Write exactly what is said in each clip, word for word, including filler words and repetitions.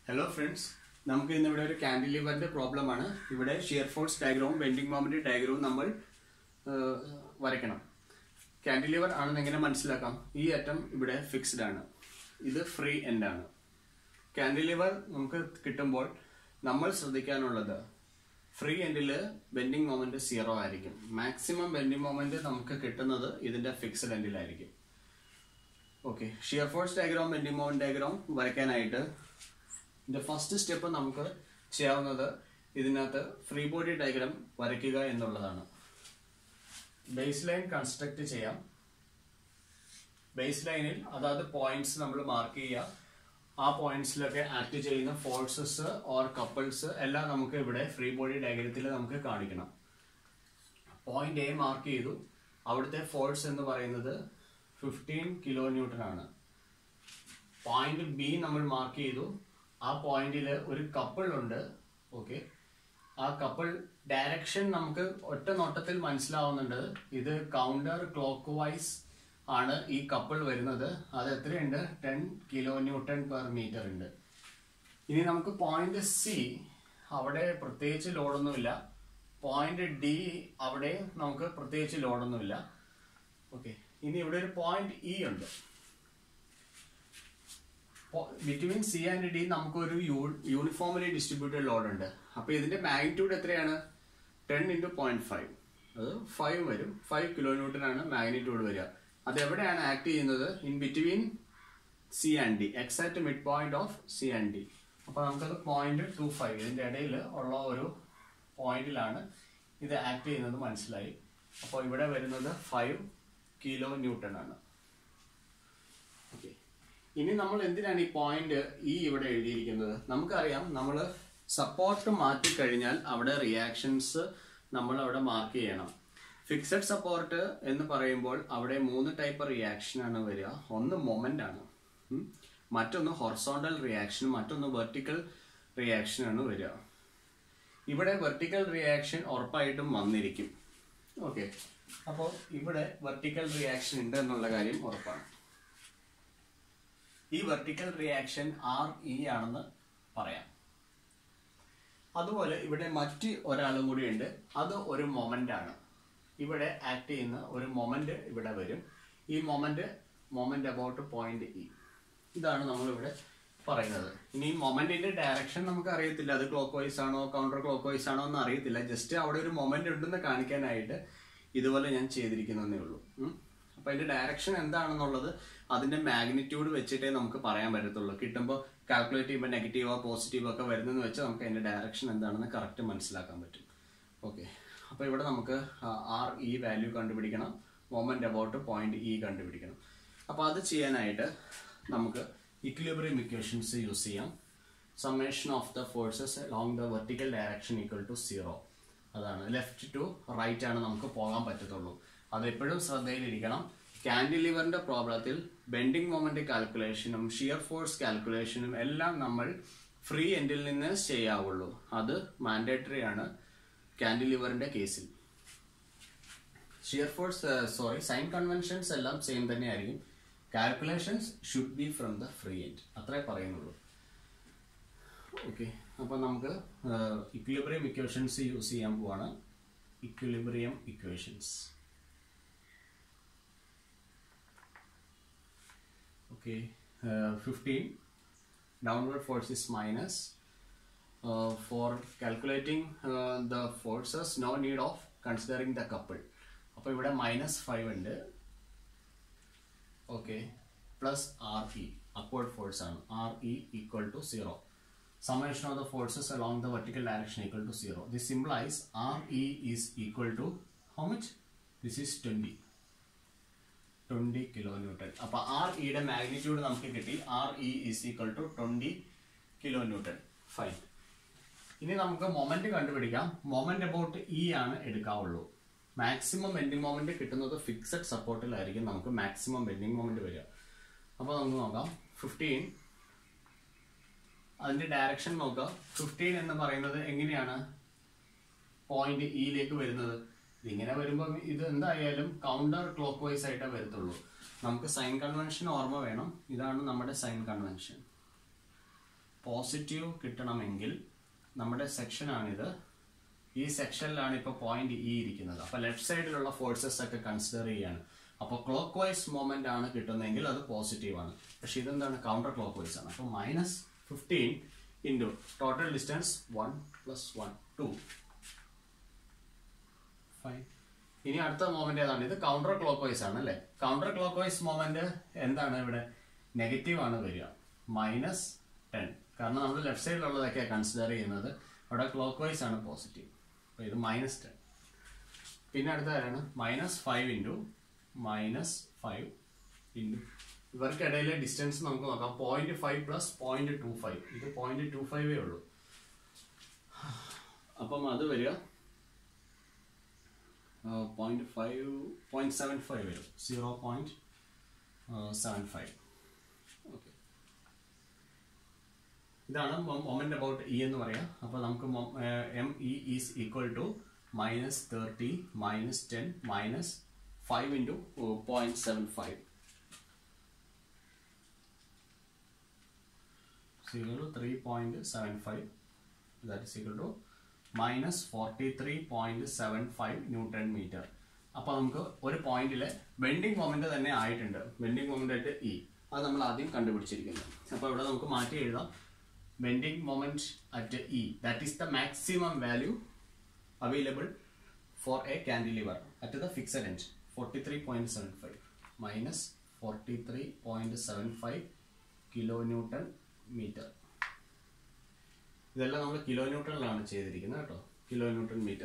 Hello friends, നമുക്ക് ഇന്ന് ഇവിടെ ഒരു കാന്റിലിവറിന്റെ പ്രോബ്ലം ആണ്. ഇവിടെ ഷിയർ ഫോഴ്സ് ഡയഗ്രാമും ബെൻഡിങ് മൊമെന്റ് ഡയഗ്രാമും നമ്മൾ വരയ്ക്കണം. കാന്റിലിവർ ആണെന്ന് എങ്ങനെ മനസ്സിലാക്കാം? ഈ അറ്റം ഇവിടെ ഫിക്സ്ഡ് ആണ്, ഇത് ഫ്രീ എൻഡ് ആണ്. കാന്റിലിവർ നമുക്ക് കിട്ടുമ്പോൾ നമ്മൾ ശ്രദ്ധിക്കാനുള്ളത് ഫ്രീ എൻഡിൽ ബെൻഡിങ് മൊമെന്റ് സീറോ ആയിരിക്കും. മാക്സിമം ബെൻഡിങ് മൊമെന്റ് നമുക്ക് കിട്ടുന്നത് ഇതിന്റെ ഫിക്സ്ഡ് എൻഡിലായിരിക്കും. Okay, shear force diagram bending moment diagram വരയ്ക്കാനായിട്ട് ഇതിന്റെ ഫസ്റ്റ് സ്റ്റെപ്പ് നമുക്ക് ചെയ്യാവുന്നത് ഇതിനകത്ത് ഫ്രീ ബോഡി ഡയഗ്രാം വരയ്ക്കുക എന്നുള്ളതാണ്. ബേസ് ലൈൻ കൺസ്ട്രക്ട് ചെയ്യാം. ബേസ് ലൈനിൽ അതായത് പോയിന്റ്സ് നമ്മൾ മാർക്ക് ചെയ്യുക. ആ പോയിന്റ്സിലൊക്കെ ആക്ട് ചെയ്യുന്ന ഫോഴ്സസ് ഓർ കപ്പിൾസ് എല്ലാം നമുക്ക് ഇവിടെ ഫ്രീ ബോഡി ഡയഗ്രത്തിൽ നമുക്ക് കാണിക്കണം. പോയിന്റ് എ മാർക്ക് ചെയ്തു. അവിടുത്തെ ഫോഴ്സ് എന്ന് പറയുന്നത് ഫിഫ്റ്റീൻ കിലോ ന്യൂട്ടൺ ആണ്. പോയിന്റ് ബി നമ്മൾ മാർക്ക് ചെയ്തു. ആ പോയിന്റിൽ ഒരു കപ്പിൾ ഉണ്ട്. ഓക്കെ, ആ കപ്പിൾ ഡയറക്ഷൻ നമുക്ക് ഒറ്റ നോട്ടത്തിൽ മനസ്സിലാവുന്നുണ്ട്. ഇത് കൗണ്ടർ ക്ലോക്ക് വൈസ് ആണ് ഈ കപ്പിൾ വരുന്നത്. അത് എത്രയുണ്ട്? Ten kilo newton per metre ഉണ്ട്. ഇനി നമുക്ക് പോയിന്റ് സി, അവിടെ പ്രത്യേകിച്ച് ലോഡൊന്നുമില്ല. പോയിന്റ് ഡി, അവിടെ നമുക്ക് പ്രത്യേകിച്ച് ലോഡൊന്നുമില്ല. ഓക്കെ, ഇനി ഇവിടെ ഒരു പോയിന്റ് ഇ ഉണ്ട്. ബിറ്റ്വീൻ സി ആൻഡ് ഡി നമുക്കൊരു യൂണിഫോംലി ഡിസ്ട്രിബ്യൂട്ടഡ് ലോഡ് ഉണ്ട്. അപ്പൊ ഇതിന്റെ മാഗ്നിറ്റ്യൂഡ് എത്രയാണ്? ടെൻ ഇൻറ്റു പോയിന്റ് ഫൈവ്, അത് ഫൈവ് വരും. ഫൈവ് കിലോ ന്യൂട്ടൺ ആണ് മാഗ്നിറ്റ്യൂഡ് വരിക. അത് എവിടെയാണ് ആക്ട് ചെയ്യുന്നത്? In between C and D, exact mid point of C and D. അപ്പൊ നമുക്കത് പോയിന്റ് ടു ഫൈവ് ഇതിന്റെ ഇടയിൽ ഉള്ള ഒരു പോയിന്റിലാണ് ഇത് ആക്ട് ചെയ്യുന്നത് മനസ്സിലായി. അപ്പോൾ ഇവിടെ വരുന്നത് ഫൈവ് കിലോ ന്യൂട്ടൺ ആണ്. ഓക്കെ, ഇനി നമ്മൾ എന്തിനാണ് ഈ പോയിന്റ് ഇ ഇവിടെ എഴുതിയിരിക്കുന്നത്? നമുക്കറിയാം, നമ്മൾ സപ്പോർട്ട് മാറ്റിക്കഴിഞ്ഞാൽ അവിടെ റിയാക്ഷൻസ് നമ്മൾ അവിടെ മാർക്ക് ചെയ്യണം. ഫിക്സഡ് സപ്പോർട്ട് എന്ന് പറയുമ്പോൾ അവിടെ മൂന്ന് ടൈപ്പ് റിയാക്ഷൻ ആണ് വരിക. ഒന്ന് മൊമെന്റ് ആണ്, മറ്റൊന്ന് ഹൊറിസോണ്ടൽ റിയാക്ഷൻ, മറ്റൊന്ന് വെർട്ടിക്കൽ റിയാക്ഷൻ ആണ് വരിക. ഇവിടെ വെർട്ടിക്കൽ റിയാക്ഷൻ ഉറപ്പായിട്ടും വന്നിരിക്കും. ഓക്കെ, അപ്പോൾ ഇവിടെ വെർട്ടിക്കൽ റിയാക്ഷൻ ഉണ്ട് എന്നുള്ള കാര്യം ഉറപ്പാണ്. ഈ വെർട്ടിക്കൽ റിയാക്ഷൻ ആർ ഇ ആണെന്ന് പറയാം. അതുപോലെ ഇവിടെ മറ്റ് ഒരാളും കൂടി ഉണ്ട്. അത് ഒരു മൊമെന്റ് ആണ്. ഇവിടെ ആക്ട് ചെയ്യുന്ന ഒരു മൊമെന്റ് ഇവിടെ വരും. ഈ moment moment about point E, ഇതാണ് നമ്മളിവിടെ പറയുന്നത്. ഇനി മൊമെന്റിന്റെ ഡയറക്ഷൻ നമുക്ക് അറിയത്തില്ല. അത് ക്ലോക്ക് വൈസ് ആണോ കൗണ്ടർ ക്ലോക്ക് വൈസ് ആണോ എന്ന് അറിയത്തില്ല. ജസ്റ്റ് അവിടെ ഒരു മൊമെന്റ് ഉണ്ടെന്ന് കാണിക്കാനായിട്ട് ഇതുപോലെ ഞാൻ ചെയ്തിരിക്കുന്നതേ ഉള്ളൂ. അപ്പൊ അതിന്റെ ഡയറക്ഷൻ എന്താണെന്നുള്ളത് അതിന്റെ മാഗ്നിറ്റ്യൂഡ് വെച്ചിട്ടേ നമുക്ക് പറയാൻ പറ്റത്തുള്ളൂ. കിട്ടുമ്പോൾ കാൽക്കുലേറ്റ് ചെയ്യുമ്പോൾ നെഗറ്റീവോ പോസിറ്റീവോ ഒക്കെ വരുന്നതെന്ന് വെച്ചാൽ നമുക്ക് അതിന്റെ ഡയറക്ഷൻ എന്താണെന്ന് കറക്റ്റ് മനസ്സിലാക്കാൻ പറ്റും. ഓക്കെ, അപ്പൊ ഇവിടെ നമുക്ക് ആർ ഇ വാല്യൂ കണ്ടുപിടിക്കണം, മൊമെന്റ് അബൌട്ട് പോയിന്റ് ഇ കണ്ടുപിടിക്കണം. അപ്പൊ അത് ചെയ്യാനായിട്ട് നമുക്ക് ഇക്വിലിബ്രിയം ഇക്വേഷൻസ് യൂസ് ചെയ്യാം. Summation of the forces along the vertical direction equal to zero. അതാണ് ലെഫ്റ്റ് ടു റൈറ്റ് ആണ് നമുക്ക് പോകാൻ പറ്റത്തുള്ളൂ. അത് എപ്പോഴും ശ്രദ്ധയിലിരിക്കണം. കാന്റിലിവറിന്റെ പ്രോബ്ലത്തിൽ ബെൻഡിങ് മൊമെന്റ് കാൽക്കുലേഷനും ഷിയർ ഫോഴ്സ് കാൽക്കുലേഷനും എല്ലാം നമ്മൾ ഫ്രീ എൻഡിൽ നിന്ന് ചെയ്യാവുള്ളൂ. അത് മാൻഡേറ്ററി ആണ് കാന്റിലിവറിന്റെ കേസിൽ. Shear force sorry sign conventions എല്ലാം സെയിം തന്നെയായിരിക്കും. Calculations should be from the free end, അത്രേ പറയുന്നുള്ളൂ. ഓക്കെ, അപ്പൊ നമുക്ക് ഇക്വിലിബ്രിയം ഇക്വേഷൻസ് യൂസ് ചെയ്യാൻ പോവാണ്. Equilibrium equations. Okay, uh, fifteen, downward force is minus. Uh, for calculating uh, the forces, no need of considering the couple. അപ്പോൾ ഇവിടെ minus five ഉണ്ട്. Okay, plus R E, upward force ആണ്. R E equal to zero. Summation of the forces along the vertical direction equal to zero. This implies R E is equal to how much? This is twenty. Twenty kilo newton. അപ്പൊ R ഇയുടെ magnitude നമുക്ക് കിട്ടി. R E is equal to twenty kilo newton. Fine. ഇനി നമുക്ക് moment കണ്ടുപിടിക്കാം. Moment about E ആണ് എടുക്കാവുള്ളൂ. Maximum bending moment കിട്ടുന്നത് ഫിക്സഡ് സപ്പോർട്ടിലായിരിക്കും നമുക്ക് മാക്സിമം ബെൻഡിങ് മൊമെന്റ് വരിക. അപ്പൊ നമുക്ക് നോക്കാം. ഫിഫ്റ്റീൻ, അതിന്റെ ഡയറക്ഷൻ നോക്കാം. ഫിഫ്റ്റീൻ എന്ന് പറയുന്നത് എങ്ങനെയാണ് പോയിന്റ് ഇയിലേക്ക് വരുന്നത്? ഇതിങ്ങനെ വരുമ്പോൾ ഇത് എന്തായാലും കൗണ്ടർ ക്ലോക്ക് വൈസ് ആയിട്ടേ വരത്തുള്ളൂ. നമുക്ക് സൈൻ കൺവെൻഷൻ ഓർമ്മ വേണം. ഇതാണ് നമ്മുടെ സൈൻ കൺവെൻഷൻ. പോസിറ്റീവ് കിട്ടണമെങ്കിൽ നമ്മുടെ സെക്ഷനാണിത്. ഈ സെക്ഷനിലാണ് ഇപ്പോൾ പോയിന്റ് ഇ ഇരിക്കുന്നത്. അപ്പോൾ ലെഫ്റ്റ് സൈഡിലുള്ള ഫോഴ്സസ് ഒക്കെ കൺസിഡർ ചെയ്യാണ്. അപ്പോൾ ക്ലോക്ക് വൈസ് മൊമെന്റ് ആണ് കിട്ടുന്നതെങ്കിൽ അത് പോസിറ്റീവ് ആണ്. പക്ഷെ ഇതെന്താണ്? കൗണ്ടർ ക്ലോക്ക് വൈസ് ആണ്. അപ്പോൾ minus fifteen into total distance one plus one two five. ഇനി അടുത്ത മൊമെന്റ് ഏതാണ്? ഇത് കൗണ്ടർ ക്ലോക്ക് വൈസ് ആണ് അല്ലേ? കൗണ്ടർ ക്ലോക്ക് വൈസ് മൊമെന്റ് എന്താണ്? ഇവിടെ നെഗറ്റീവ് ആണ് വരിക, മൈനസ് ടെൻ. കാരണം നമ്മൾ ലെഫ്റ്റ് സൈഡിലുള്ളതൊക്കെയാണ് കൺസിഡർ ചെയ്യുന്നത്. അവിടെ ക്ലോക്ക് വൈസ് ആണ് പോസിറ്റീവ്. അപ്പോൾ ഇത് മൈനസ് ടെൻ. പിന്നെ അടുത്ത ആരാണ്? Minus five into minus five into ഇവർക്കിടയിലെ ഡിസ്റ്റൻസ് നമുക്ക് നോക്കാം. Point five plus point two five. ഇത് പോയിന്റ് ടു ഫൈവേ ഉള്ളൂ. അപ്പം അത് വരിക point five point seven five വരും. Zero point seven five. Okay, ഇതാണ് മൊമെന്റ് അബൌട്ട് ഇ എന്ന് പറയാം. അപ്പോൾ നമുക്ക് M E is equal to minus thirty minus ten minus five into point seven five equal to three point seven five, that is equal to minus forty-three point seven five newton metre. അപ്പോൾ നമുക്ക് ഒരു പോയിന്റിലെ bending moment തന്നെ ആയിട്ടുണ്ട്. Bending moment ആയിട്ട് E, അത് നമ്മൾ ആദ്യം കണ്ടുപിടിച്ചിരിക്കുന്നത്. അപ്പോൾ ഇവിടെ നമുക്ക് മാറ്റി എഴുതാം. Bending moment at E, that is the maximum value available for a cantilever at the fixed end, forty-three point seven five minus forty-three point seven five kilo newton metre. ഇതെല്ലാം നമ്മൾ കിലോ ന്യൂട്ടണിലാണ് ചെയ്തിരിക്കുന്നത് കേട്ടോ, കിലോ ന്യൂട്ടൺ മീറ്റർ.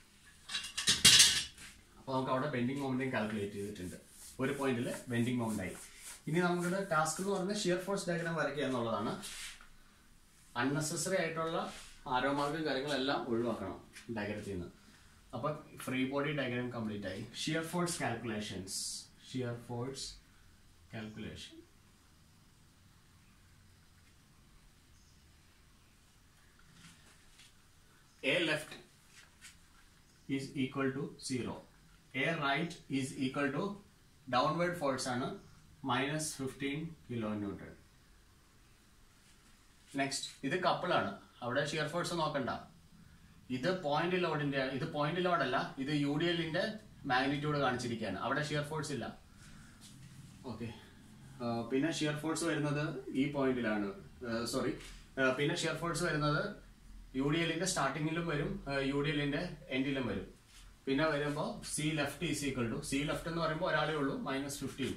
അപ്പോൾ നമുക്ക് അവിടെ bending momentum calculate ചെയ്തിട്ടുണ്ട്. ഒരു പോയിന്റിൽ ബെൻഡിങ് മൊമെന്റ് ആയി. ഇനി നമ്മുടെ ടാസ്ക് എന്ന് പറയുന്നത് ഷിയർ ഫോഴ്സ് ഡയഗ്രാം വരയ്ക്കുക എന്നുള്ളതാണ്. അൺനെസസറി ആയിട്ടുള്ള ആരോമാർഗം കാര്യങ്ങളെല്ലാം ഒഴിവാക്കണം ഡയഗ്രത്തിൽ നിന്ന്. അപ്പം ഫ്രീ ബോഡി ഡയഗ്രാം കംപ്ലീറ്റ് ആയി. Shear force calculations. Shear force calculation. A left is equal to zero. A right is equal to downward force ആണ് minus fifteen kilonewton. നെക്സ്റ്റ്, ഇത് കപ്പിളാണ്. അവിടെ ഷിയർ ഫോഴ്സ് നോക്കണ്ട. ഇത് പോയിന്റ് ലോഡിന്റെ, ഇത് പോയിന്റ് ലോഡല്ല, ഇത് യു ഡി എല്ലിന്റെ മാഗ്നിറ്റ്യൂഡ് കാണിച്ചിരിക്കുകയാണ്. അവിടെ ഷിയർ ഫോഴ്സ് ഇല്ല. ഓക്കെ, പിന്നെ ഷിയർ ഫോഴ്സ് വരുന്നത് ഈ പോയിന്റിലാണ്. സോറി, പിന്നെ ഷിയർ ഫോഴ്സ് വരുന്നത് യു ഡി എല്ലിന്റെ സ്റ്റാർട്ടിങ്ങിലും വരും, യു ഡി എല്ലിന്റെ എൻഡിലും വരും. പിന്നെ വരുമ്പോൾ C left is equal to, C left എന്ന് പറയുമ്പോൾ ഒരാളേ ഉള്ളൂ, മൈനസ് ഫിഫ്റ്റീൻ.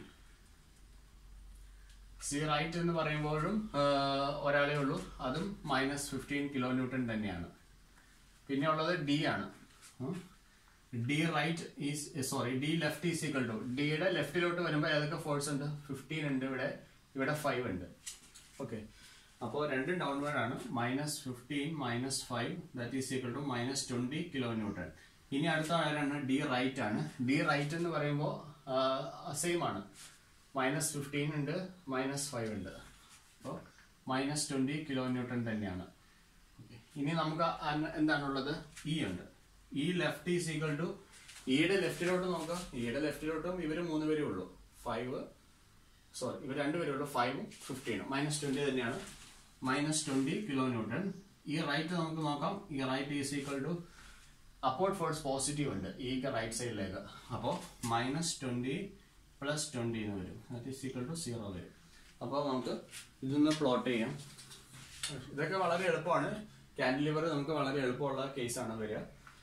സി റൈറ്റ് എന്ന് പറയുമ്പോഴും ഒരാളേ ഉള്ളൂ, അതും മൈനസ് ഫിഫ്റ്റീൻ കിലോ ന്യൂട്ടൺ തന്നെയാണ്. പിന്നെ ഉള്ളത് ഡി ആണ്. D right is sorry D left is equal to, ഡിയുടെ ലെഫ്റ്റിലോട്ട് വരുമ്പോൾ ഏതൊക്കെ ഫോഴ്സ് ഉണ്ട്? ഫിഫ്റ്റീൻ ഉണ്ട് ഇവിടെ, ഇവിടെ ഫൈവ് ഉണ്ട്. ഓക്കെ, അപ്പോൾ രണ്ടും ഡൗൺവേർഡ് ആണ്. Minus fifteen minus five that is equal to minus twenty kilo newton. ഇനി അടുത്ത ആരാണ്? ഡി റൈറ്റ് ആണ്. ഡി റൈറ്റ് എന്ന് പറയുമ്പോൾ സെയിം ആണ്, മൈനസ് ഫിഫ്റ്റീൻ ഉണ്ട്, മൈനസ് ഫൈവ് ഉണ്ട്. അപ്പോൾ മൈനസ് ട്വന്റി കിലോ ന്യൂട്ടൺ തന്നെയാണ്. ഇനി നമുക്ക് എന്താണുള്ളത്? ഇ ഉണ്ട്. E left is equal to, ഇയുടെ ലെഫ്റ്റിലോട്ട് നോക്കാം. ഇയുടെ ലെഫ്റ്റിലോട്ടും ഇവർ മൂന്ന് പേരേ ഉള്ളൂ, ഫൈവ് സോറി ഇവർ രണ്ടുപേരേ ഉള്ളൂ, ഫൈവും ഫിഫ്റ്റീനും. മൈനസ് ട്വന്റി തന്നെയാണ്, minus twenty kilo newton. E right നമുക്ക് നോക്കാം. E right is equal to upward force positive ഉണ്ട് ഈ റൈറ്റ് സൈഡിലേക്ക്. അപ്പോൾ മൈനസ് ട്വന്റി പ്ലസ് ട്വന്റി എന്ന് വരും, that is equal to zero വരും. അപ്പോൾ നമുക്ക് ഇതൊന്ന് പ്ലോട്ട് ചെയ്യാം. ഇതൊക്കെ വളരെ എളുപ്പമാണ്. കാൻഡിലിവർ നമുക്ക് വളരെ എളുപ്പമുള്ള കേസാണ് വരിക.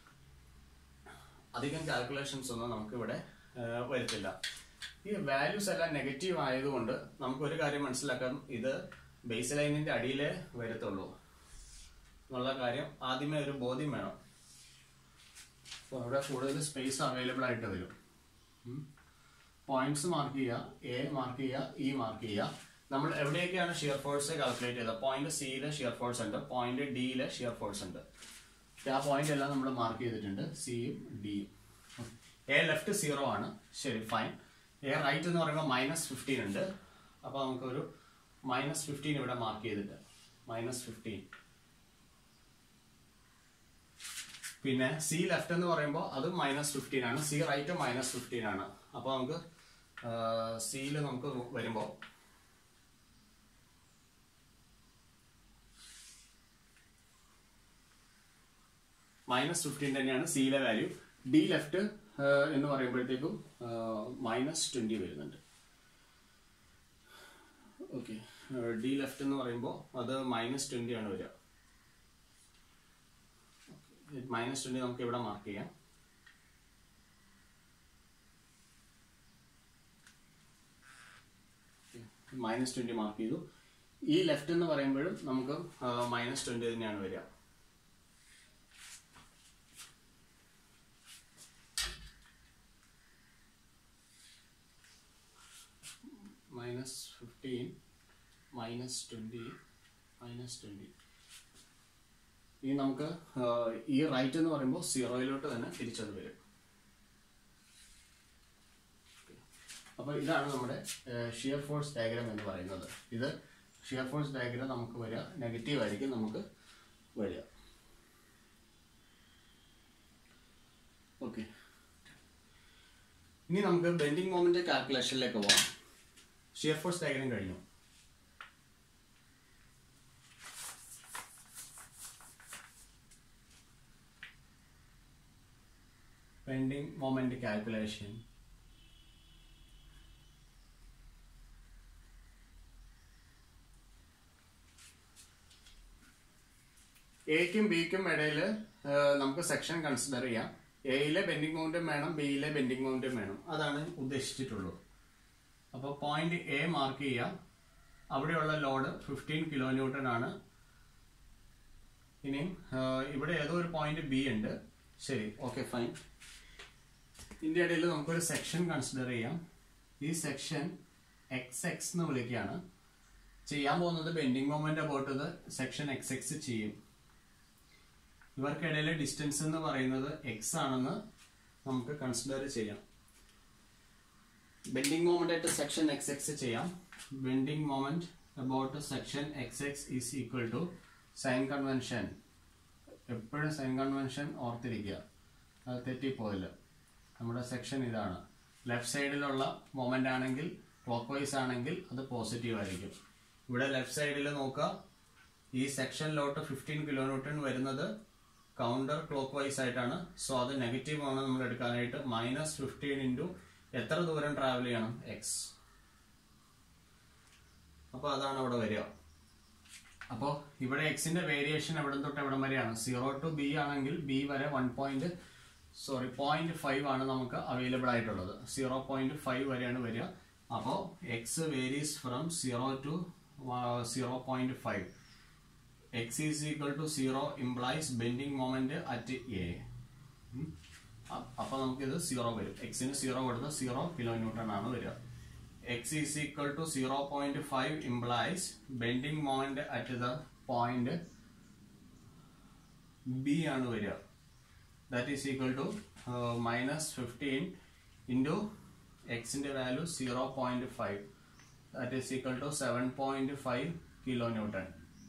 അധികം കാൽക്കുലേഷൻസ് ഒന്നും നമുക്ക് ഇവിടെ വരത്തില്ല. ഈ വാല്യൂസ് എല്ലാം നെഗറ്റീവ് ആയതുകൊണ്ട് നമുക്കൊരു കാര്യം മനസ്സിലാക്കാം, ഇത് ബേസ് ലൈനിന്റെ അടിയിലേ വരത്തുള്ളൂ എന്നുള്ള കാര്യം ആദ്യമേ ഒരു ബോധ്യം വേണം. അപ്പോൾ അവിടെ കൂടുതൽ സ്പേസ് അവൈലബിൾ ആയിട്ട് വരും. പോയിന്റ്സ് മാർക്ക് ചെയ്യുക, എ മാർക്ക് ചെയ്യുക, ഇ മാർക്ക് ചെയ്യുക. നമ്മൾ എവിടെയൊക്കെയാണ് ഷിയർ ഫോഴ്സ് കാൽക്കുലേറ്റ് ചെയ്തത്? പോയിന്റ് സിയിലെ ഷിയർ ഫോഴ്സ് ഉണ്ട്, പോയിന്റ് ഡിയിലെ ഷിയർ ഫോഴ്സ് ഉണ്ട്. ആ പോയിന്റ് എല്ലാം നമ്മൾ മാർക്ക് ചെയ്തിട്ടുണ്ട്, സിയും ഡിയും. എ ലെഫ്റ്റ് സീറോ ആണ്, ശരി ഫൈൻ. എ റൈറ്റ് എന്ന് പറയുമ്പോൾ മൈനസ് ഫിഫ്റ്റീൻ ഉണ്ട്. അപ്പോൾ നമുക്കൊരു മൈനസ് ഫിഫ്റ്റീൻ ഇവിടെ മാർക്ക് ചെയ്തിട്ട്, മൈനസ് ഫിഫ്റ്റീൻ. പിന്നെ സി ലെഫ്റ്റ് എന്ന് പറയുമ്പോൾ അതും മൈനസ് ഫിഫ്റ്റീൻ ആണ്, സി റൈറ്റ് മൈനസ് ഫിഫ്റ്റീൻ ആണ്. അപ്പോൾ നമുക്ക് സിയിൽ നമുക്ക് വരുമ്പോൾ മൈനസ് ഫിഫ്റ്റീൻ തന്നെയാണ് സിയിലെ വാല്യൂ. ഡി ലെഫ്റ്റ് എന്ന് പറയുമ്പോഴത്തേക്കും മൈനസ് ട്വന്റി വരുന്നുണ്ട്. ഓക്കെ, ഡി ലെഫ്റ്റ് എന്ന് പറയുമ്പോൾ അത് മൈനസ് ട്വന്റി ആണ് വരിക. മൈനസ് ട്വന്റി നമുക്ക് ഇവിടെ മാർക്ക് ചെയ്യാം. മൈനസ് ട്വന്റി മാർക്ക് ചെയ്തു. ഈ ലെഫ്റ്റ് എന്ന് പറയുമ്പോഴും നമുക്ക് മൈനസ് ട്വന്റി തന്നെയാണ് വരിക. Minus fifteen minus twenty minus twenty. ഇനി നമുക്ക് ഈ റൈറ്റ് എന്ന് പറയുമ്പോൾ സീറോയിലോട്ട് തന്നെ തിരിച്ചത് വരും. അപ്പോൾ ഇതാണ് നമ്മുടെ ഷിയർ ഫോഴ്സ് ഡയഗ്രാം എന്ന് പറയുന്നത്. ഇത് ഷിയർ ഫോഴ്സ് ഡയഗ്രാം നമുക്ക് വരിക നെഗറ്റീവ് ആയിരിക്കും നമുക്ക് വരിക. ഓക്കെ, ഇനി നമുക്ക് ബെൻഡിങ് മൊമെന്റ് കാൽക്കുലേഷനിലേക്ക് പോകാം. ഷിയർ ഫോഴ്സ് ഡയഗ്രാം കഴിഞ്ഞു. bending moment calculation. എക്കും ബിക്കും ഇടയിൽ നമുക്ക് സെക്ഷൻ കൺസിഡർ ചെയ്യാം. എയിലെ ബെൻഡിങ് മൊമെന്റും വേണം, ബിയിലെ ബെൻഡിങ് മൊമെന്റും വേണം. അതാണ് ഉദ്ദേശിച്ചിട്ടുള്ളത്. അപ്പോൾ പോയിന്റ് എ മാർക്ക് ചെയ്യാം. അവിടെയുള്ള ലോഡ് ഫിഫ്റ്റീൻ കിലോ ന്യൂട്ടൺ ആണ്. ഇനിയും ഇവിടെ ഏതോ ഒരു പോയിന്റ് ബി ഉണ്ട്. ശരി, ഓക്കെ, ഫൈൻ. ഇതിന്റെ ഇടയിൽ നമുക്കൊരു സെക്ഷൻ കൺസിഡർ ചെയ്യാം. ഈ സെക്ഷൻ എക്സ് എക്സ് എന്ന് വിളിക്കുകയാണ്. ചെയ്യാൻ പോകുന്നത് ബെൻഡിങ് മൊമെന്റ് അബൌട്ട് ഇത് സെക്ഷൻ എക്സ് എക്സ് ചെയ്യും. ഇവർക്കിടയിലെ ഡിസ്റ്റൻസ് എന്ന് പറയുന്നത് എക്സ് ആണെന്ന് നമുക്ക് കൺസിഡർ ചെയ്യാം. ബെൻഡിങ് മൊമെന്റ് ആയിട്ട് സെക്ഷൻ എക്സ് എക്സ് ചെയ്യാം. Bending moment about section X X is equal to sign convention. എപ്പോഴും സൈൻ കൺവെൻഷൻ ഓർത്തിരിക്കുക, അത് തെറ്റിപ്പോയില്ല. നമ്മുടെ സെക്ഷൻ ഇതാണ്. ലെഫ്റ്റ് സൈഡിലുള്ള മൊമെന്റ് ആണെങ്കിൽ ക്ലോക്ക് വൈസ് ആണെങ്കിൽ അത് പോസിറ്റീവ് ആയിരിക്കും. ഇവിടെ ലെഫ്റ്റ് സൈഡിൽ നോക്കുക, ഈ സെക്ഷനിലോട്ട് ഫിഫ്റ്റീൻ കിലോ ന്യൂട്ടൺ വരുന്നത് കൗണ്ടർ ക്ലോക്ക് വൈസ് ആയിട്ടാണ്. സോ അത് നെഗറ്റീവ് ആണ് നമ്മൾ എടുക്കാനായിട്ട്. മൈനസ് ഫിഫ്റ്റീൻ ഇൻറ്റു എത്ര ദൂരം ട്രാവൽ ചെയ്യണം? എക്സ്. അപ്പോൾ അതാണ് അവിടെ വരിക. അപ്പോൾ ഇവിടെ എക്സിന്റെ വേരിയേഷൻ എവിടെ തൊട്ട് എവിടം വരെയാണ്? സീറോ ടു ബി ആണെങ്കിൽ ബി വരെ one point sorry point five ആണ് നമുക്ക് അവൈലബിൾ ആയിട്ടുള്ളത്. സീറോ പോയിന്റ് ഫൈവ് വരെയാണ് വരിക. അപ്പോൾ X varies from zero to zero point five. X is equal to zero implies bending moment at A. അപ്പൊ നമുക്കിത് സീറോ വരും. എക്സിന് സീറോ കൊടുത്ത സീറോ കിലോ ന്യൂട്ടൺ ആണ് വരിക. X is equal to zero point five implies bending moment at the point B ആണ് വരിക. That is equal to uh, minus fifteen into X ന്റെ value zero point five. That is equal to seven point five kilonewton.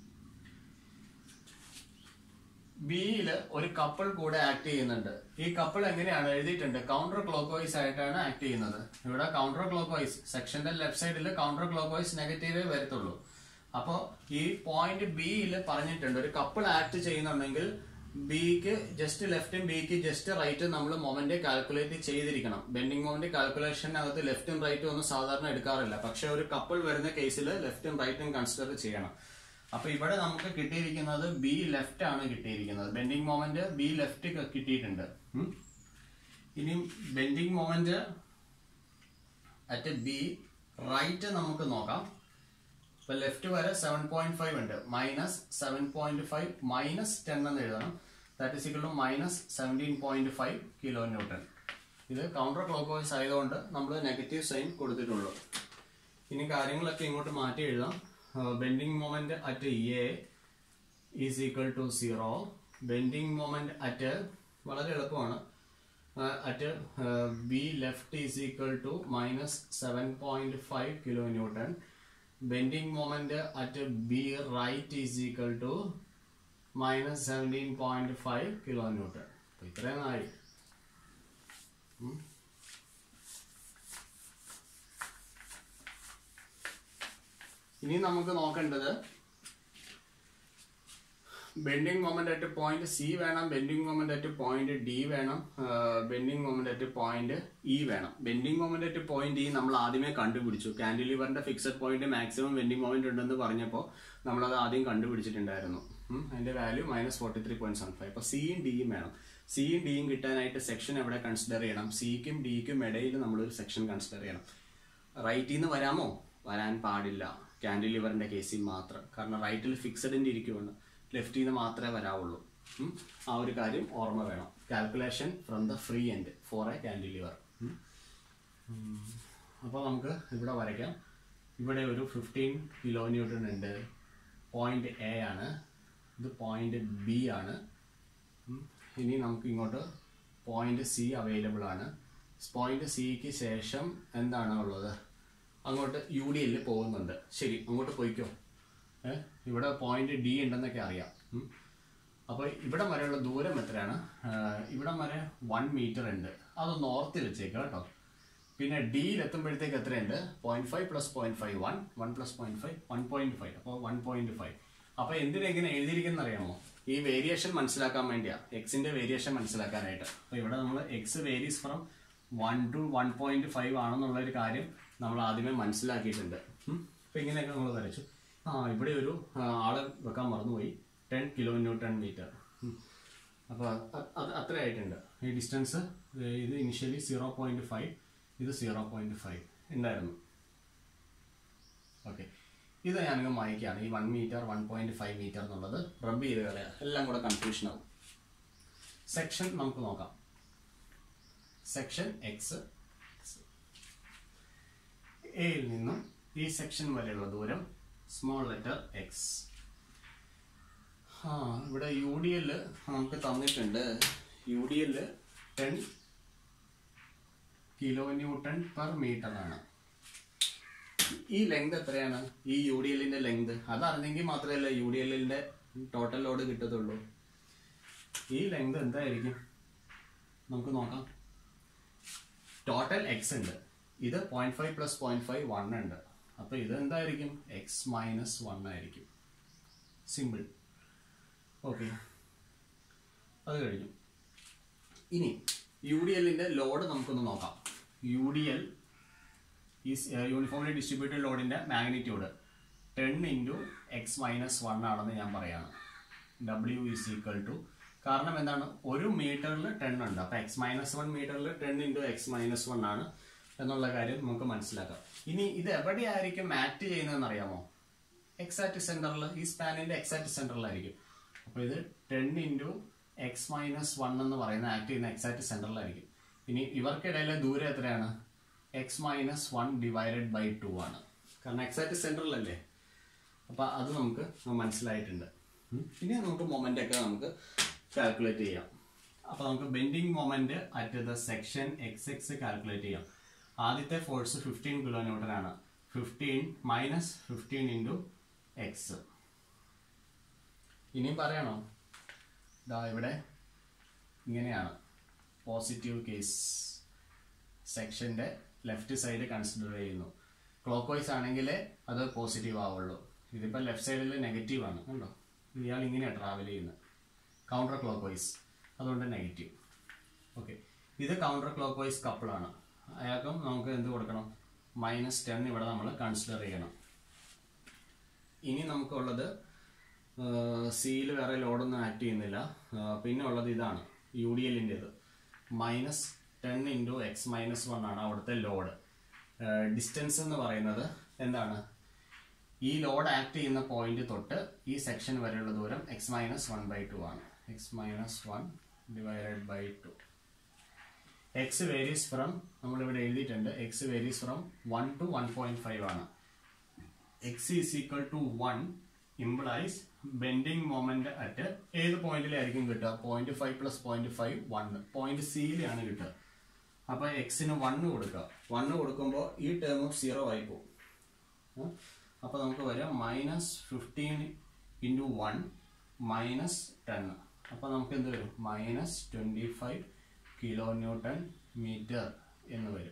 ബിയിൽ ഒരു couple കൂടെ act ചെയ്യുന്നുണ്ട്. ഈ couple എങ്ങനെയാണ് എഴുതിയിട്ടുണ്ട്? കൗണ്ടർ ക്ലോക്ക് വൈസ് ആയിട്ടാണ് ആക്ട് ചെയ്യുന്നത്. ഇവിടെ കൗണ്ടർ ക്ലോക്ക് വൈസ് സെക്ഷന്റെ ലെഫ്റ്റ് സൈഡിൽ കൗണ്ടർ ക്ലോക്ക് വൈസ് നെഗറ്റീവേ വരത്തുള്ളൂ. അപ്പോൾ ഈ പോയിന്റ് ബിയിൽ പറഞ്ഞിട്ടുണ്ട് ഒരു കപ്പിൾ ആക്ട് ചെയ്യുന്നുണ്ടെങ്കിൽ ബിക്ക് ജസ്റ്റ് ലെഫ്റ്റും ബിക്ക് ജസ്റ്റ് റൈറ്റും നമ്മൾ മൊമെന്റ് കാൽക്കുലേറ്റ് ചെയ്തിരിക്കണം. ബെൻഡിങ് മൊമെന്റ് കാൽക്കുലേഷനകത്ത് ലെഫ്റ്റും റൈറ്റും ഒന്നും സാധാരണ എടുക്കാറില്ല. പക്ഷെ ഒരു കപ്പിൾ വരുന്ന കേസിൽ ലെഫ്റ്റും റൈറ്റും കൺസിഡർ ചെയ്യണം. അപ്പൊ ഇവിടെ നമുക്ക് കിട്ടിയിരിക്കുന്നത് ബി ലെഫ്റ്റ് ആണ് കിട്ടിയിരിക്കുന്നത്. ബെൻഡിങ് മൊമെന്റ് ബി ലെഫ്റ്റ് കിട്ടിയിട്ടുണ്ട്. ഇനി bending moment at B right നമുക്ക് നോക്കാം. ഇപ്പൊ ലെഫ്റ്റ് വരെ സെവൻ പോയിന്റ് ഫൈവ് ഉണ്ട്. Minus seven point five minus ten എന്ന് എഴുതണം. That is equal to minus seventeen point five kilo newton. ഇത് കൗണ്ടർ ക്ലോക്ക് വൈസ് ആയതുകൊണ്ട് നമ്മൾ നെഗറ്റീവ് സൈൻ കൊടുത്തിട്ടുള്ളൂ. ഇനി കാര്യങ്ങളൊക്കെ ഇങ്ങോട്ട് മാറ്റി എഴുതാം. Bending moment at A is equal to zero. Bending moment at വളരെ എളുപ്പമാണ്. At B left is equal to minus seven point five kilonewton. Bending moment at B right is equal to minus seventeen point five kilonewton. ഇത്രയും ആയി. ഇനി നമുക്ക് നോക്കേണ്ടത് bending moment at point C വേണം, bending moment at point D വേണം, bending moment at point E വേണം. Bending moment at point E നമ്മൾ ആദ്യമേ കണ്ടുപിടിച്ചു. കാൻഡിലിവറിന്റെ fixed point maximum bending moment ഉണ്ടെന്ന് പറഞ്ഞപ്പോൾ നമ്മളത് ആദ്യം കണ്ടുപിടിച്ചിട്ടുണ്ടായിരുന്നു. അതിന്റെ value minus forty three point seven five. അപ്പൊ സിയും ഡിയും വേണം. സിയും ഡിയും കിട്ടാനായിട്ട് സെക്ഷൻ എവിടെ കൺസിഡർ ചെയ്യണം? സിക്കും ഡിക്കും ഇടയിൽ നമ്മളൊരു സെക്ഷൻ കൺസിഡർ ചെയ്യണം. റൈറ്റിൽ നിന്ന് വരാമോ? വരാൻ പാടില്ല, കാൻഡിലിവറിന്റെ കേസിൽ മാത്രം. കാരണം റൈറ്റിൽ ഫിക്സഡിന്റെ ഇരിക്കുവാണ്, ലെഫ്റ്റിൽ നിന്ന് മാത്രമേ വരാവുള്ളൂ. ആ ഒരു കാര്യം ഓർമ്മ വേണം. Calculation from the free end for a cantilever. അപ്പോൾ നമുക്ക് ഇവിടെ വരയ്ക്കാം. ഇവിടെ ഒരു ഫിഫ്റ്റീൻ കിലോ ന്യൂട്ടൺ ഉണ്ട്. പോയിന്റ് എ ആണ്, ഇത് പോയിന്റ് ബി ആണ്. ഇനി നമുക്ക് ഇങ്ങോട്ട് പോയിന്റ് സി അവൈലബിൾ ആണ്. പോയിന്റ് സിക്ക് ശേഷം എന്താണ് ഉള്ളത്? അങ്ങോട്ട് യു ഡി എല്ലിൽ പോകുന്നുണ്ട്. ശരി, അങ്ങോട്ട് പോയിക്കോ. ഏഹ് ഇവിടെ പോയിന്റ് ഡി ഉണ്ടെന്നൊക്കെ അറിയാം. അപ്പോൾ ഇവിടം വരെയുള്ള ദൂരം എത്രയാണ്? ഇവിടം വരെ വൺ മീറ്റർ ഉണ്ട്. അത് നോർത്തിൽ വെച്ചേക്കാം കേട്ടോ. പിന്നെ ഡിയിൽ എത്തുമ്പോഴത്തേക്ക് എത്രയുണ്ട്? Point five plus point five one, one plus point five one point five. അപ്പോൾ വൺ പോയിന്റ് ഫൈവ്. അപ്പോൾ എന്തിനെങ്ങനെ എഴുതിയിരിക്കുന്ന അറിയാമോ? ഈ വേരിയേഷൻ മനസ്സിലാക്കാൻ വേണ്ടിയാ, എക്സിന്റെ വേരിയേഷൻ മനസ്സിലാക്കാനായിട്ട്. അപ്പോൾ ഇവിടെ നമ്മൾ X varies from one to one point five ആണെന്നുള്ള ഒരു കാര്യം നമ്മൾ ആദ്യമേ മനസ്സിലാക്കിയിട്ടുണ്ട്. അപ്പോൾ ഇങ്ങനെയൊക്കെ നമ്മൾ വരച്ചു. ആ ഇവിടെ ഒരു ആളെ വെക്കാൻ മറന്നുപോയി. Ten kilo newton metre. അപ്പോൾ അത് അത്രയായിട്ടുണ്ട്. ഈ ഡിസ്റ്റൻസ് ഇത് ഇനിഷ്യലി സീറോ പോയിന്റ് ഫൈവ്, ഇത് സീറോ പോയിന്റ് ഫൈവ് ഉണ്ടായിരുന്നു. ഓക്കെ, ഇത് ഞാനങ്ങ് വായിക്കുകയാണ്. ഈ one metre one point five metre എന്നുള്ളത് റബ്ബ് ചെയ്ത് കളയാം, എല്ലാം കൂടെ കൺഫ്യൂഷൻ ആവും. സെക്ഷൻ നമുക്ക് നോക്കാം. സെക്ഷൻ എക്സ്, എയിൽ നിന്നും ഈ സെക്ഷൻ വരെയുള്ള ദൂരം സ്മോൾ ലെറ്റർ എക്സ്. ആ ഇവിടെ യു ഡി എൽ നമുക്ക് തന്നിട്ടുണ്ട്. U D L ten kilo newton per metre ആണ്. ഈ ലെങ്ത് എത്രയാണ്? ഈ യു ഡി എല്ലിന്റെ ലെങ്ത് അതറിഞ്ഞെങ്കിൽ മാത്രമല്ല യു ഡി എല്ലിന്റെ ടോട്ടൽ ലോഡ് കിട്ടത്തുള്ളൂ. ഈ ലെങ്ത് എന്തായിരിക്കും നമുക്ക് നോക്കാം. ടോട്ടൽ എക്സ് ഉണ്ട്, ഇത് point five plus point five one ഉണ്ട്. അപ്പൊ ഇത് എന്തായിരിക്കും? എക്സ് മൈനസ് വൺ ആയിരിക്കും. സിമ്പിൾ. ഓക്കെ, അത് കഴിഞ്ഞു. ഇനി യു ഡി എല്ലിന്റെ ലോഡ് നമുക്കൊന്ന് നോക്കാം. U D L is uniformly distributed ലോഡിന്റെ magnitude ten into X minus one ആണെന്ന് ഞാൻ പറയാണ്. ഡബ്ല്യു ഈസ് ഈക്വൽ ടു, കാരണം എന്താണ്, ഒരു മീറ്ററിൽ ടെൻ ഉണ്ട്. അപ്പൊ എക്സ് മൈനസ് വൺ മീറ്ററിൽ ten into X minus one ആണ് എന്നുള്ള കാര്യം നമുക്ക് മനസ്സിലാക്കാം. ഇനി ഇത് എവിടെയായിരിക്കും ആക്ട് ചെയ്യുന്നതെന്ന് അറിയാമോ? എക്സാക്ട് സെന്ററിൽ, ഈ സ്പാനിന്റെ എക്സാക്ട് സെന്ററിലായിരിക്കും. അപ്പൊ ഇത് ten into X minus one എന്ന് പറയുന്ന ആക്ട് ചെയ്യുന്ന എക്സാക്ട് സെന്ററിലായിരിക്കും. ഇനി ഇവർക്കിടയിലെ ദൂരം എത്രയാണ്? X minus one divided by two ആണ്, കാരണം എക്സാക്ട് സെന്ററിലല്ലേ. അപ്പൊ അത് നമുക്ക് മനസ്സിലായിട്ടുണ്ട്. ഇനി നമുക്ക് മൊമെന്റ് ഒക്കെ നമുക്ക് കാൽക്കുലേറ്റ് ചെയ്യാം. അപ്പൊ നമുക്ക് bending moment at the section X X calculate ചെയ്യാം. ആദ്യത്തെ ഫോഴ്സ് ഫിഫ്റ്റീൻ കിലോ ന്യൂട്ടൺ ആണ്. Fifteen minus fifteen into X. ഇനിയും പറയണോ? ഇതാ ഇവിടെ ഇങ്ങനെയാണ് പോസിറ്റീവ് കേസ്. സെക്ഷന്റെ ലെഫ്റ്റ് സൈഡ് കൺസിഡർ ചെയ്യുന്നു. ക്ലോക്ക് വൈസ് ആണെങ്കിൽ അത് പോസിറ്റീവ് ആവുള്ളൂ. ഇതിപ്പോൾ ലെഫ്റ്റ് സൈഡിൽ നെഗറ്റീവ് ആണ്, കണ്ടോ? ഇയാൾ ഇങ്ങനെയാണ് ട്രാവൽ ചെയ്യുന്നത്, കൗണ്ടർ ക്ലോക്ക് വൈസ്, അതുകൊണ്ട് നെഗറ്റീവ്. ഓക്കെ, ഇത് കൗണ്ടർ ക്ലോക്ക് വൈസ് കപ്പിളാണ്. അയാൾക്കും നമുക്ക് എന്ത് കൊടുക്കണം? മൈനസ് ടെൻ ഇവിടെ നമ്മൾ കൺസിഡർ ചെയ്യണം. ഇനി നമുക്കുള്ളത് സിയിൽ വേറെ ലോഡൊന്നും ആക്ട് ചെയ്യുന്നില്ല. പിന്നെ ഉള്ളത് ഇതാണ് യു ഡി എല്ലിൻ്റെത്. Minus ten into X minus one ആണ് അവിടുത്തെ ലോഡ്. ഡിസ്റ്റൻസ് എന്ന് പറയുന്നത് എന്താണ്? ഈ ലോഡ് ആക്ട് ചെയ്യുന്ന പോയിന്റ് തൊട്ട് ഈ സെക്ഷൻ വരെയുള്ള ദൂരം X minus one by two ആണ്. X minus one divided by two. X varies from, നമ്മളിവിടെ എഴുതിയിട്ടുണ്ട്, X varies from one to one point five ആണ്. X is equal to one implies bending moment at ഏത് പോയിന്റിലായിരിക്കും കിട്ടുക? Point five plus point five one, point സിയിലാണ് കിട്ടുക. അപ്പൊ എക്സിന് വണ്ണ് കൊടുക്കുക. വണ്ണ് കൊടുക്കുമ്പോൾ ഈ ടേം സീറോ ആയി പോകും. അപ്പൊ നമുക്ക് വരാം minus fifteen into one minus ten. അപ്പൊ നമുക്ക് എന്ത് വരും? Minus twenty five kilo newton metre എന്ന് വരും.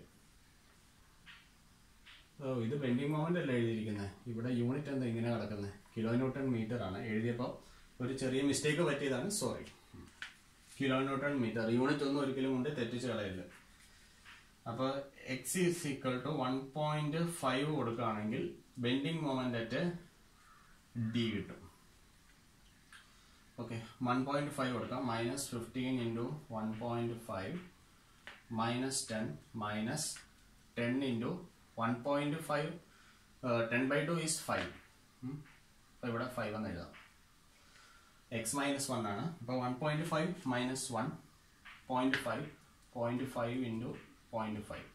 ഓ, ഇത് ബെൻഡിങ് മൊമെന്റ് അല്ല എഴുതിയിരിക്കുന്നത്. ഇവിടെ യൂണിറ്റ് എന്താ ഇങ്ങനെ കിടക്കുന്നത്? കിലോ ന്യൂട്ടൺ മീറ്റർ ആണ്. എഴുതിയപ്പോൾ ഒരു ചെറിയ മിസ്റ്റേക്ക് പറ്റിയതാണ്, sorry. Kilo newton metre unit ഒന്നും ഒരിക്കലും കൊണ്ട് തെറ്റിച്ച് കളയില്ല. അപ്പോൾ X is equal to one point five കൊടുക്കുകയാണെങ്കിൽ ബെൻഡിങ് മൊമെന്റ് അറ്റ് ഡി കിട്ടും. ഓക്കെ, വൺ പോയിന്റ് ഫൈവ് കൊടുക്കാം. Minus fifteen into one point five minus ten minus ten into one point five. Ten by two is five. അപ്പോൾ ഇവിടെ five എന്ന് എഴുതാം. X minus one ആണ്. അപ്പോൾ one point five minus one point five point five into point five.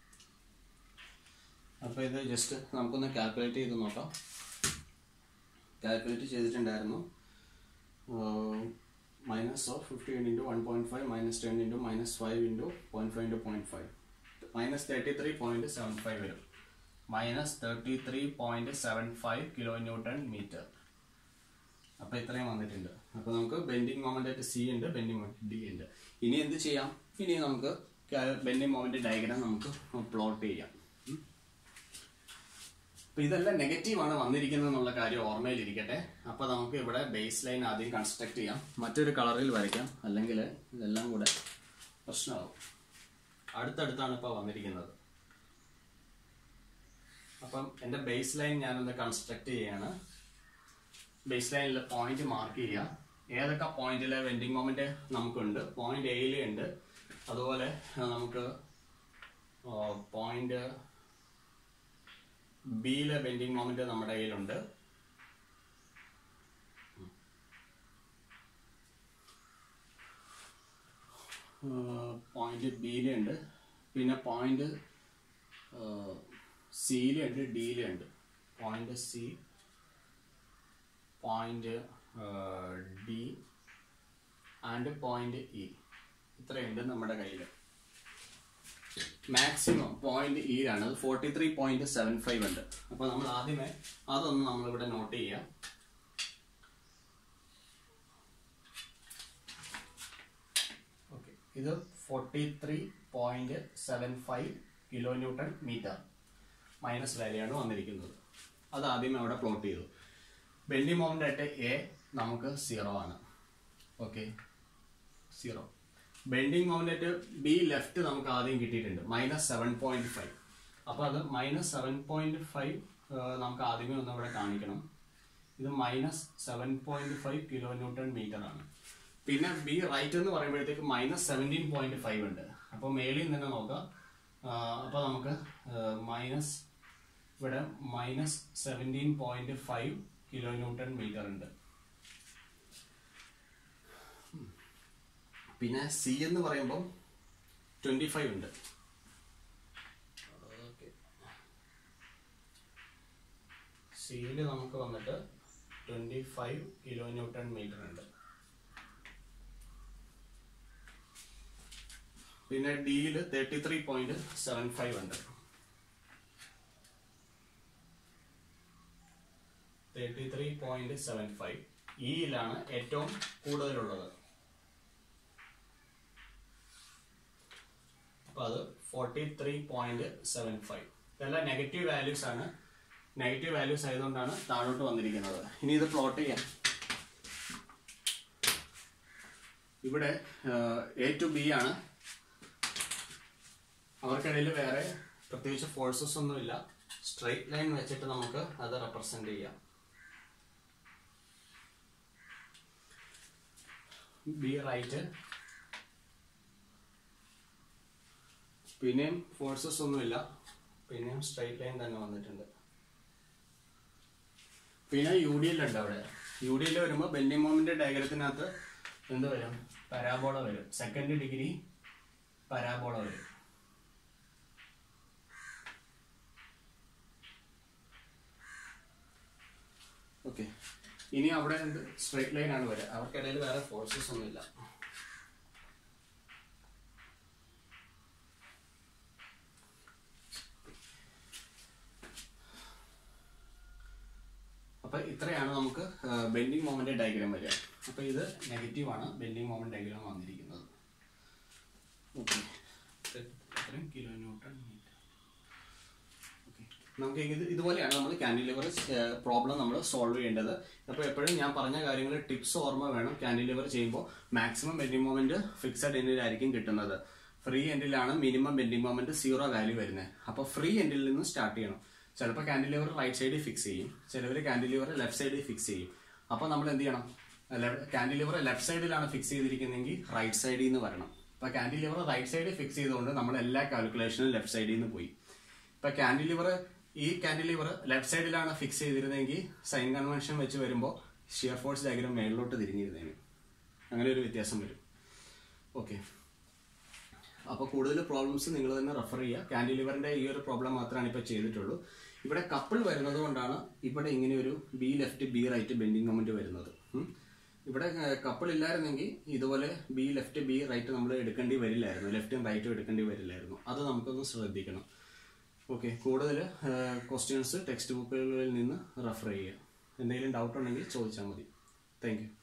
അപ്പോൾ ഇത് just നമുക്കൊന്ന് calculate ചെയ്ത് നോക്കാം. കാൽക്കുലേറ്റ് ചെയ്തിട്ടുണ്ടായിരുന്നു. Minus of fifteen into one point five minus ten into minus five into point five into point five minus thirty three point seven five വരും. Minus thirty three point seven five kilo newton metre. അപ്പോൾ ഇത്രയും വന്നിട്ടുണ്ട്. അപ്പോൾ നമുക്ക് bending moment ആയിട്ട് C ഉണ്ട്, bending moment D ഉണ്ട്. ഇനി എന്ത് ചെയ്യാം? ഇനി നമുക്ക് ബെൻഡിങ് മൊമെന്റ് ഡയഗ്രാം നമുക്ക് പ്ലോട്ട് ചെയ്യാം. അപ്പോൾ ഇതെല്ലാം നെഗറ്റീവാണ് വന്നിരിക്കുന്നത് എന്നുള്ള കാര്യം ഓർമ്മയിലിരിക്കട്ടെ. അപ്പോൾ നമുക്ക് ഇവിടെ ബേസ് ലൈൻ ആദ്യം കൺസ്ട്രക്ട് ചെയ്യാം. മറ്റൊരു കളറിൽ വരയ്ക്കാം, അല്ലെങ്കിൽ ഇതെല്ലാം കൂടെ പ്രശ്നമാകും. അടുത്തടുത്താണ് ഇപ്പോൾ വന്നിരിക്കുന്നത്. അപ്പം എൻ്റെ ബേസ് ലൈൻ ഞാനൊന്ന് കൺസ്ട്രക്ട് ചെയ്യാണ്. ബേസ് ലൈനിൽ പോയിന്റ് മാർക്ക് ചെയ്യുക. ഏതൊക്കെ പോയിന്റിലെ ബെൻഡിങ് മൊമെന്റ് നമുക്കുണ്ട്? പോയിന്റ് എയിൽ ഉണ്ട്, അതുപോലെ നമുക്ക് പോയിന്റ് ബിയിലെ ബെൻഡിങ് മൊമെന്റ് നമ്മുടെ കയ്യിലുണ്ട്. പോയിന്റ് ബിയിലുണ്ട്, പിന്നെ പോയിന്റ് സിയിലുണ്ട്, ഡിയിലുണ്ട്. Point C, point D and point E, ഇത്രയുണ്ട് നമ്മുടെ കയ്യിൽ. മാക്സിമം പോയിന്റ് ഇയിലാണ്, അത് forty three point seven five ഉണ്ട്. അപ്പോൾ നമ്മൾ ആദ്യമേ അതൊന്ന് നമ്മളിവിടെ നോട്ട് ചെയ്യാം. ഓക്കെ, ഇത് forty three point seven five kilo newton metre minus വാല്യാണ് വന്നിരിക്കുന്നത്. അത് ആദ്യമേ അവിടെ പ്ലോട്ട് ചെയ്തു. ബെൻഡിങ് മൊമെന്റ് ആയിട്ട് എ നമുക്ക് സീറോ ആണ്. Okay, zero. ബെൻഡിങ് മൊമെന്റ് ആയിട്ട് ബി ലെഫ്റ്റ് നമുക്ക് ആദ്യം കിട്ടിയിട്ടുണ്ട്, മൈനസ് സെവൻ പോയിന്റ് ഫൈവ്. അപ്പോൾ അത് മൈനസ് സെവൻ പോയിന്റ് ഫൈവ് നമുക്ക് ആദ്യമേ ഒന്ന് ഇവിടെ കാണിക്കണം. ഇത് minus seven point five kilo newton metre ആണ്. പിന്നെ ബി റൈറ്റ് എന്ന് പറയുമ്പോഴത്തേക്ക് മൈനസ് സെവൻറ്റീൻ പോയിന്റ് ഫൈവ് ഉണ്ട്. അപ്പോൾ മേളിൽ തന്നെ നോക്കാം. അപ്പോൾ നമുക്ക് മൈനസ് ഇവിടെ minus seventeen point five kilo newton metre ഉണ്ട്. പിന്നെ സി എന്ന് പറയുമ്പോൾ ട്വന്റി ഫൈവ് ഉണ്ട്. സിയിൽ നമുക്ക് വന്നിട്ട് twenty five kilo newton metre ഉണ്ട്. പിന്നെ ഡിയിൽ thirty three point seven five ഉണ്ട്. Thirty three point seven five ഇയിലാണ് ഏറ്റവും കൂടുതലുള്ളത്. അപ്പോൾ അത് forty three point seven five. ഇതെല്ലാം നെഗറ്റീവ് വാല്യൂസ് ആണ്. നെഗറ്റീവ് വാല്യൂസ് ആയതുകൊണ്ടാണ് താഴോട്ട് വന്നിരിക്കുന്നത്. ഇനി ഇത് പ്ലോട്ട് ചെയ്യാം. ഇവിടെ എ ടു ബി ആണ്. അവർക്കിടയിൽ വേറെ പ്രത്യേകിച്ച് ഫോഴ്സസ് ഒന്നുമില്ല. സ്ട്രെയിറ്റ് ലൈൻ വെച്ചിട്ട് നമുക്ക് അത് റെപ്രസെന്റ് ചെയ്യാം. ബി റൈറ്റ്, പിന്നെയും ഫോഴ്സസ് ഒന്നുമില്ല, പിന്നെയും സ്ട്രെയിറ്റ് ലൈൻ തന്നെ വന്നിട്ടുണ്ട്. പിന്നെ യു ഡി എൽ ഉണ്ട്. അവിടെ യു ഡി എൽ വരുമ്പോൾ ബെൻഡിങ് മൊമെന്റ് ഡയഗ്രത്തിനകത്ത് എന്ത് വരും? പരാബോള വരും. സെക്കൻഡ് ഡിഗ്രി പരാബോള വരും. ഓക്കെ, ഇനി അവിടെ സ്ട്രെയിറ്റ് ലൈൻ ആണ് വരിക. അവർക്കിടയിൽ വേറെ ഫോഴ്സസ് ഒന്നുമില്ല. അപ്പൊ ഇത്രയാണ് നമുക്ക് ബെൻഡിങ് മൊമെന്റ് ഡയഗ്രാം വരിക. അപ്പൊ ഇത് നെഗറ്റീവ് ആണ് ബെൻഡിങ് മൊമെന്റ് ഡയഗ്രാം വന്നിരിക്കുന്നത്. Okay, kilo newton metre. Okay. നമുക്ക് ഇത് ഇതുപോലെയാണ് നമ്മൾ കാൻഡിലിവർ പ്രോബ്ലം നമ്മൾ സോൾവ് ചെയ്യേണ്ടത്. അപ്പോൾ എപ്പോഴും ഞാൻ പറഞ്ഞ കാര്യങ്ങൾ ടിപ്സ് ഓർമ്മ വേണം. കാൻഡിലിവർ ചെയ്യുമ്പോൾ മാക്സിമം ബെൻഡിങ് മൊമെന്റ് ഫിക്സഡ് എൻഡിലായിരിക്കും കിട്ടുന്നത്. ഫ്രീ എൻഡിലാണ് minimum bending moment zero value വരുന്നത്. അപ്പോൾ ഫ്രീ എൻഡിൽ നിന്ന് സ്റ്റാർട്ട് ചെയ്യണം. ചിലപ്പോൾ കാൻഡിലിവർ റൈറ്റ് സൈഡിൽ ഫിക്സ് ചെയ്യും, ചിലവർ കാൻഡിലിവർ ലെഫ്റ്റ് സൈഡിൽ ഫിക്സ് ചെയ്യും. അപ്പോൾ നമ്മൾ എന്ത് ചെയ്യണം? കാൻഡിലിവർ ലെഫ്റ്റ് സൈഡിലാണ് ഫിക്സ് ചെയ്തിരിക്കുന്നതെങ്കിൽ റൈറ്റ് സൈഡിൽ നിന്ന് വരണം. അപ്പോൾ കാൻഡിലിവർ റൈറ്റ് സൈഡിൽ ഫിക്സ് ചെയ്തുകൊണ്ട് നമ്മൾ എല്ലാ കാൽക്കുലേഷനും ലെഫ്റ്റ് സൈഡിൽ നിന്ന് പോയി. ഇപ്പോൾ കാൻഡിലിവർ ഈ കാൻഡിലിവർ ലെഫ്റ്റ് സൈഡിലാണ് ഫിക്സ് ചെയ്തിരുന്നെങ്കിൽ സൈൻ കൺവെൻഷൻ വെച്ച് വരുമ്പോൾ ഷിയർ ഫോഴ്സ് ഡയഗ്രം മേളിലോട്ട് തിരിഞ്ഞിരുന്നേന്. അങ്ങനെ ഒരു വ്യത്യാസം വരും. ഓക്കെ, അപ്പോൾ കൂടുതൽ പ്രോബ്ലംസ് നിങ്ങൾ തന്നെ റെഫർ ചെയ്യുക. കാൻഡിലിവറിന്റെ ഈ ഒരു പ്രോബ്ലം മാത്രമാണ് ഇപ്പോൾ ചെയ്തിട്ടുള്ളൂ. ഇവിടെ കപ്പിൾ വരുന്നത് കൊണ്ടാണ് ഇവിടെ ഇങ്ങനെ ഒരു B left B right bending moment വരുന്നത്. ഇവിടെ കപ്പിൾ ഇല്ലായിരുന്നെങ്കിൽ ഇതുപോലെ ബി ലെഫ്റ്റ് ബി റൈറ്റ് നമ്മൾ എടുക്കേണ്ടി വരില്ലായിരുന്നു, ലെഫ്റ്റും റൈറ്റും എടുക്കേണ്ടി വരില്ലായിരുന്നു. അത് നമുക്കൊന്ന് ശ്രദ്ധിക്കണം. ഓക്കെ, കൂടുതൽ ക്വസ്റ്റ്യൻസ് ടെക്സ്റ്റ് ബുക്കുകളിൽ നിന്ന് റെഫർ ചെയ്യുക. എന്തെങ്കിലും ഡൗട്ട് ഉണ്ടെങ്കിൽ ചോദിച്ചാൽ മതി. Thank U.